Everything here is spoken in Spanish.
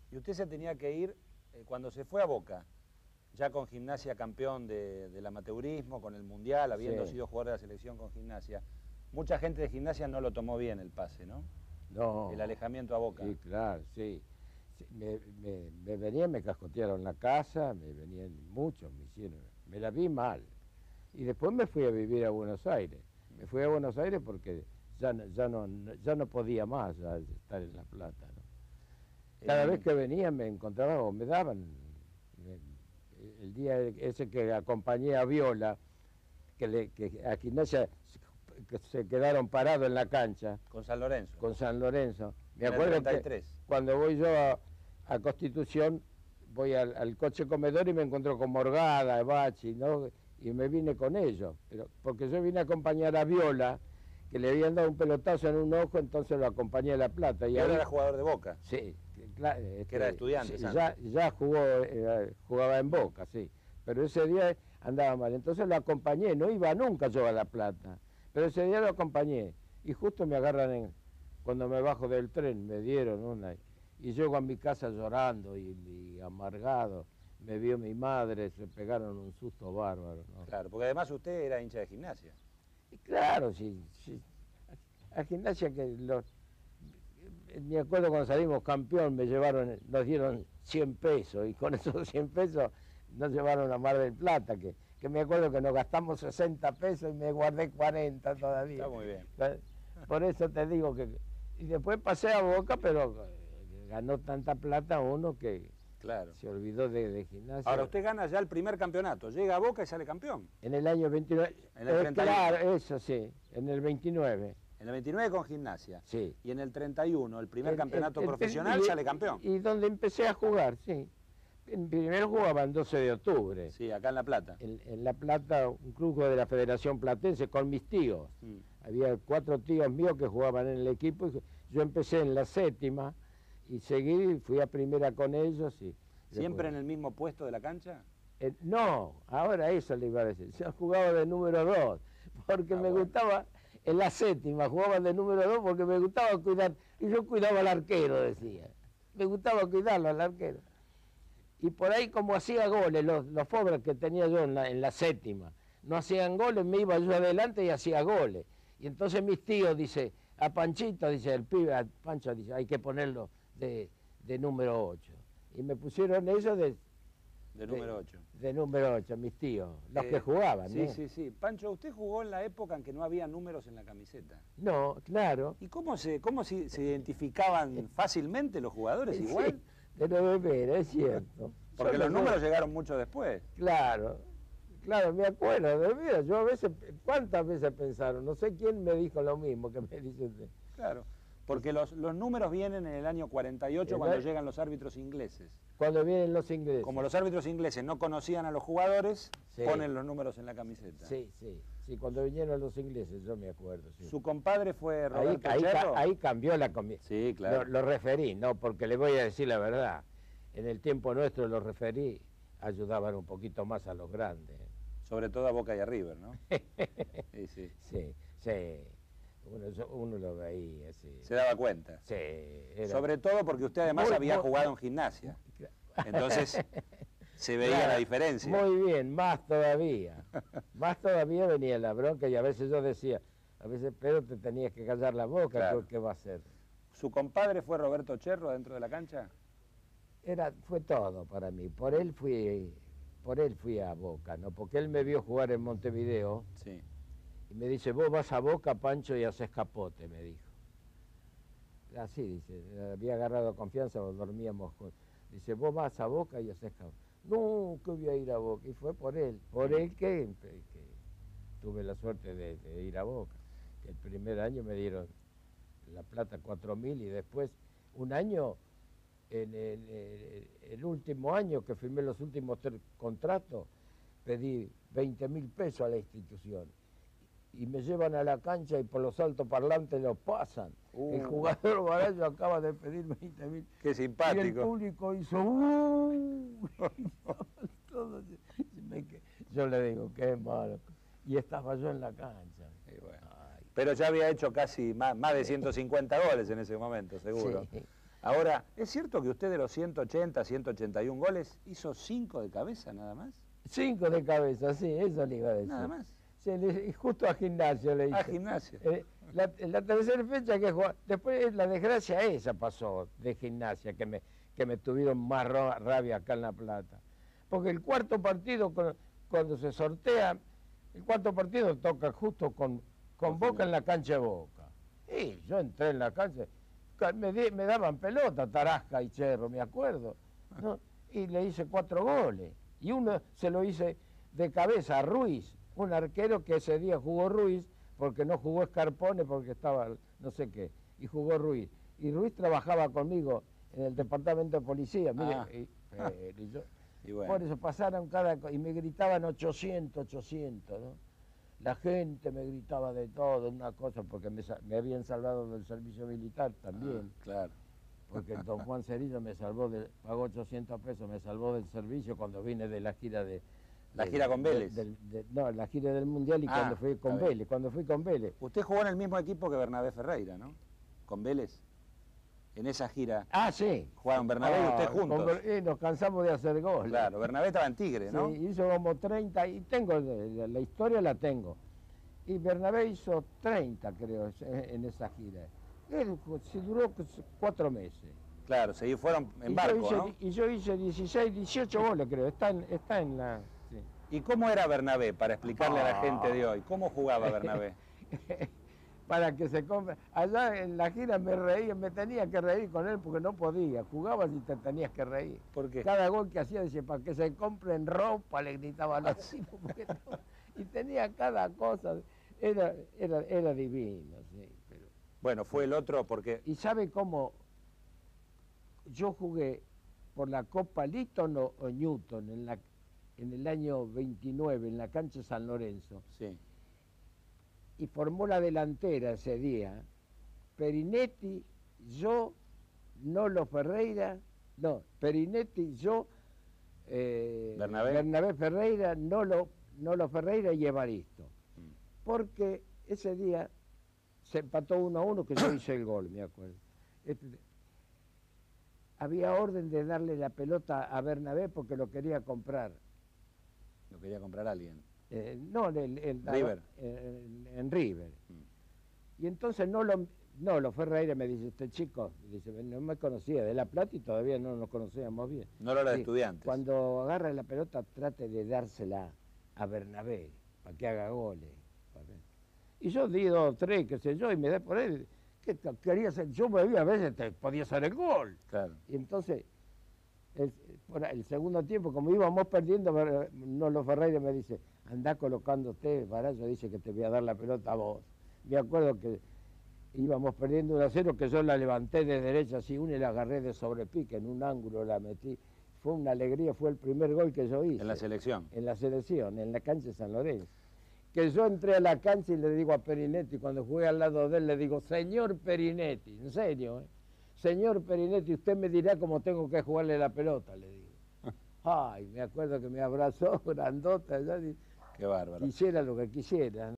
Y usted se tenía que ir, cuando se fue a Boca, ya con Gimnasia campeón del amateurismo, con el Mundial, habiendo sido jugador de la selección con Gimnasia. Mucha gente de Gimnasia no lo tomó bien el pase, ¿no? No. El alejamiento a Boca. Sí, claro, sí. Me venían, me cascotearon la casa, me venían muchos, me hicieron, me la vi mal. Y después me fui a vivir a Buenos Aires. Me fui a Buenos Aires porque ya no podía más estar en La Plata, ¿no? Cada vez que venía me encontraba o me daban. El día ese que acompañé a Viola, que a Gimnasia que se quedaron parados en la cancha. Con San Lorenzo. Con San Lorenzo. Me en acuerdo el 33. que cuando voy yo a Constitución, voy al coche comedor y me encuentro con Morgada, Bachi, ¿no? Y me vine con ellos, porque yo vine a acompañar a Viola, que le habían dado un pelotazo en un ojo, entonces lo acompañé a La Plata. Y ahora era jugador de Boca. Sí, que era estudiante. Sí, ya jugaba en Boca, sí. Pero ese día andaba mal, entonces lo acompañé, no iba nunca yo a La Plata, pero ese día lo acompañé. Y justo me agarran cuando me bajo del tren, me dieron una. Y llego a mi casa llorando y amargado. Me vio mi madre, se pegaron un susto bárbaro, ¿no? Claro, porque además usted era hincha de Gimnasia. Y claro, sí. A Gimnasia me acuerdo cuando salimos campeón, nos dieron 100 pesos y con esos 100 pesos nos llevaron a Mar del Plata, que me acuerdo que nos gastamos 60 pesos y me guardé 40 todavía. Está muy bien. Por eso te digo que... Y después pasé a Boca, pero ganó tanta plata uno que claro. Se olvidó de Gimnasia. Ahora usted gana ya el primer campeonato, llega a Boca y sale campeón. En el año 29. En el 31. Claro, eso sí, en el 29. En el 29 con Gimnasia. Sí. Y en el 31, el primer campeonato profesional, sale campeón. Y donde empecé a jugar, sí. Primero jugaba en 12 de octubre. Sí, acá en La Plata. En La Plata, un club de la Federación Platense con mis tíos. Había 4 tíos míos que jugaban en el equipo. Y yo empecé en la 7ª y seguí, fui a primera con ellos. Y ¿siempre en el mismo puesto de la cancha? No, ahora eso le iba a decir. Yo jugaba de número 2, porque me gustaba, en la 7ª jugaba de número 2 porque me gustaba cuidar, y yo cuidaba al arquero, decía. Me gustaba cuidarlo al arquero. Y por ahí como hacía goles, los pobres que tenía yo en la 7ª, no hacían goles, me iba yo adelante y hacía goles. Y entonces mis tíos, dice, a Panchito, dice, el pibe, a Pancho, dice, hay que ponerlo de número 8. Y me pusieron eso de número 8. De número 8, mis tíos, los que jugaban, sí, ¿no? Sí. Pancho, ¿usted jugó en la época en que no había números en la camiseta? No, claro. ¿Y cómo se identificaban fácilmente los jugadores igual? Sí, de 9, es cierto. Porque los números llegaron mucho después. Claro, me acuerdo, de veras. Yo a veces, ¿cuántas veces pensaron? No sé quién me dijo lo mismo que me dice usted. Claro, porque los números vienen en el año 48 cuando llegan los árbitros ingleses. Cuando vienen los ingleses. Como los árbitros ingleses no conocían a los jugadores, ponen los números en la camiseta. Sí, cuando vinieron los ingleses, yo me acuerdo. Sí. ¿Su compadre fue Roberto Cherro? Ahí cambió la comida. Sí, claro. Lo referí, no, porque le voy a decir la verdad. En el tiempo nuestro los referí ayudaban un poquito más a los grandes. Sobre todo a Boca y a River, ¿no? Sí. Uno lo veía, sí. Se daba cuenta. Sí. Sobre todo porque usted además había jugado en Gimnasia. Entonces se veía la diferencia. Muy bien, más todavía. Más todavía venía la bronca y a veces yo decía, a veces, pero te tenías que callar la boca, claro. ¿Qué va a hacer? ¿Su compadre fue Roberto Cherro dentro de la cancha? Fue todo para mí. Por él fui a Boca, ¿no? Porque él me vio jugar en Montevideo. Sí. Y me dice, vos vas a Boca, Pancho, y haces capote, me dijo. Así, dice, había agarrado confianza, dormíamos juntos. Dice, vos vas a Boca y haces capote. No, que voy a ir a Boca. Y fue por él que tuve la suerte de ir a Boca. Que el primer año me dieron la plata 4.000 y después, un año, en el último año que firmé los últimos 3 contratos, pedí 20.000 pesos a la institución. Y me llevan a la cancha y por los altoparlantes lo pasan. El jugador Barallo acaba de pedir 20.000. Qué simpático. Y el público hizo yo le digo, qué malo. Y estaba yo en la cancha. Bueno. Pero ya había hecho casi más de 150 goles en ese momento, seguro. Sí. Ahora, ¿es cierto que usted de los 180, 181 goles hizo 5 de cabeza nada más? 5 de cabeza, sí, eso le iba a decir. Nada más. Sí, y justo a Gimnasia le hice. A Gimnasia. La tercera fecha que jugó, después la desgracia esa pasó de Gimnasia, que me tuvieron más rabia acá en La Plata. Porque el cuarto partido, cuando se sortea, el cuarto partido toca justo con Boca en la cancha de Boca. Y yo entré en la cancha, me daban pelota, Tarasca y Cherro, me acuerdo, ¿no? Y le hice 4 goles. Y uno se lo hice de cabeza a Ruiz, un arquero que ese día jugó Ruiz, porque no jugó Scarpone, porque estaba no sé qué, y jugó Ruiz. Y Ruiz trabajaba conmigo en el departamento de policía, mire, y bueno. Por eso pasaron y me gritaban 800, 800, ¿no? La gente me gritaba de todo, una cosa, porque me habían salvado del servicio militar también. Claro. Porque el don Juan Cerilla me salvó, pagó 800 pesos, me salvó del servicio cuando vine de la gira de... ¿La gira con Vélez? No, la gira del Mundial y cuando fui con Vélez, Usted jugó en el mismo equipo que Bernabé Ferreira, ¿no? ¿Con Vélez? En esa gira. Ah, sí. Jugaron Bernabé y usted juntos. Nos cansamos de hacer goles. Claro, Bernabé estaba en Tigre, ¿no? Sí, hizo como 30, y tengo, la historia la tengo. Y Bernabé hizo 30, creo, en esa gira. Se duró 4 meses. Claro, fueron en barco, ¿no? Y yo hice 16, 18 goles, creo. Está en la... Sí. ¿Y cómo era Bernabé, para explicarle a la gente de hoy? ¿Cómo jugaba Bernabé? Para que se compre. Allá en la gira me tenía que reír con él porque no podía. Jugabas y te tenías que reír. ¿Por qué? Cada gol que hacía decía, para que se compren ropa, le gritaban así. Y tenía cada cosa. Era divino, sí. Pero... Bueno, fue el otro porque... ¿Y sabe cómo? Yo jugué por la Copa Litton o Newton en el año 29 en la cancha San Lorenzo. Sí. Y formó la delantera ese día Perinetti, yo, Nolo Ferreira, no, Perinetti, yo, Bernabé Ferreira, Nolo Ferreira y Evaristo. Porque ese día se empató 1-1 que yo hice el gol, me acuerdo. Había orden de darle la pelota a Bernabé porque lo quería comprar. Lo quería comprar alguien. No, River. En River. Y entonces Nolo Ferreira me dice, este chico, dice, no me conocía de La Plata y todavía no nos conocíamos bien. No era de Estudiantes. Cuando agarra la pelota trate de dársela a Bernabé para que haga goles. Y yo di 2 o 3, qué sé yo, y me da por él. ¿Qué quería hacer? Yo me veía a veces, podía hacer el gol. Claro. Y entonces, el segundo tiempo, como íbamos perdiendo, Nolo Ferreira me dice, andá colocándote, Barayo dice que te voy a dar la pelota a vos. Me acuerdo que íbamos perdiendo 1-0, que yo la levanté de derecha así, y la agarré de sobrepique, en un ángulo la metí. Fue una alegría, fue el primer gol que yo hice. ¿En la selección? En la selección, en la cancha de San Lorenzo. Que yo entré a la cancha y le digo a Perinetti, cuando jugué al lado de él, le digo, señor Perinetti, en serio, señor Perinetti, usted me dirá cómo tengo que jugarle la pelota, le digo. Ay, me acuerdo que me abrazó, grandota, Qué bárbaro. Quisiera lo que quisiera.